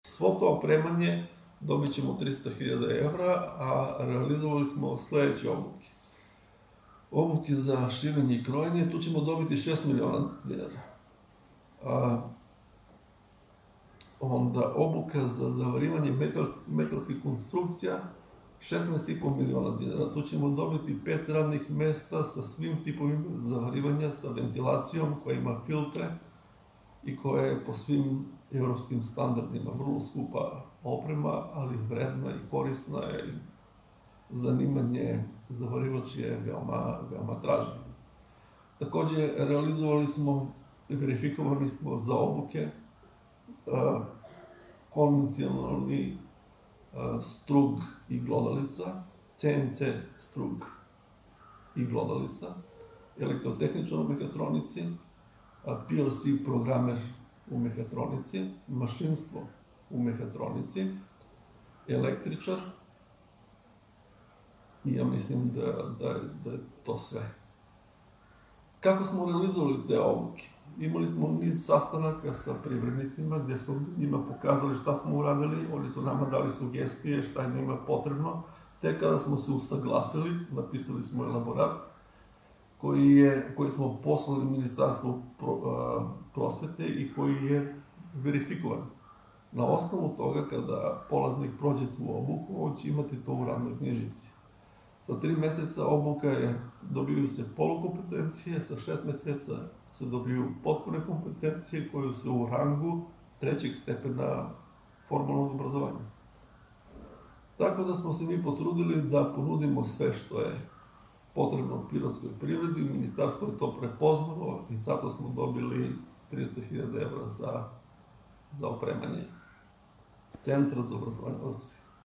Svo to opremanje dobit ćemo 300.000 evra, a realizovali smo sledeće obuke. Obuke za šivenje i krojenje, tu ćemo dobiti 6 miliona dinara. Onda obuka za zavarivanje metalskih konstrukcija, 16,5 miliona dinara. Tu ćemo dobiti 5 radnih mesta sa svim tipovima zavarivanja, sa ventilacijom koja ima filtre i koja je po svim evropskim standardima vrlo skupa oprema, ali vredna i korisna i zanimanje zavarivač je veoma tražno. Takođe, verifikovali smo za obuke konvencionalni strug i glodalica, CNC strug i glodalica, elektrotehničar u mehatronici, PLC programer u mehatronici, mašinstvo u mehatronici, električar i ja mislim da je to sve. Kako smo realizovali te obuke? Imali smo niz sastanaka sa privrednicima gde smo njima pokazali šta smo uradili, oni su nama dali sugestije šta je njima potrebno. Tek kada smo se usaglasili, napisali smo elaborat koji smo poslali Ministarstvu prosvete i koji je verifikovan. Na osnovu toga, kada polaznik prođe tu obuku, on će imati to u radnoj knjižici. Sa 3 meseca obuka dobiju se polukompetencije, sa 6 meseca se dobiju potpune kompetencije koje su u rangu 3. stepena formalnog obrazovanja. Tako da smo se mi potrudili da ponudimo sve što je potrebno pirotskoj privredi, ministarstvo je to prepoznalo i zato smo dobili 300.000 evra za opremanje Centra za obrazovanje odraslih.